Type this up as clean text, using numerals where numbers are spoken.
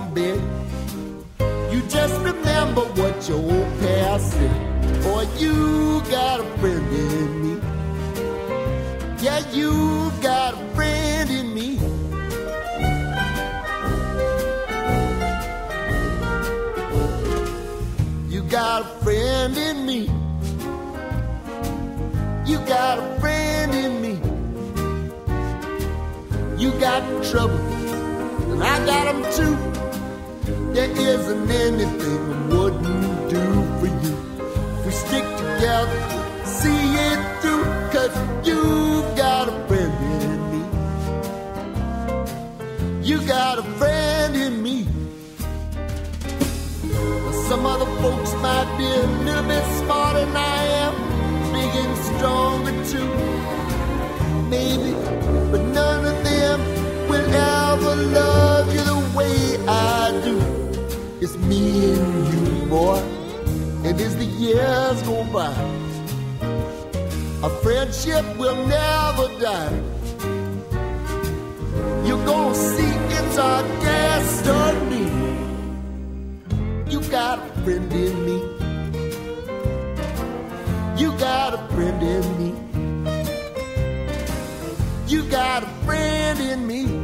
won't be. You just remember what your old past said. Boy, you got a friend in me. Yeah, you got a friend in me. You got a friend in me. You got a friend in me. You got trouble, and I got them too. There isn't anything I wouldn't do for you. If we stick together, see it through, 'cause you got a friend in me. You got a friend in me. Some other folks might be a little bit smarter than I am, big and stronger too, maybe, but none of them will ever love you the way I do. It's me and you, boy, and as the years go by, our friendship will never die. You're gonna see it's our destiny. You got a friend in me. You got a friend in me. You got a friend in me.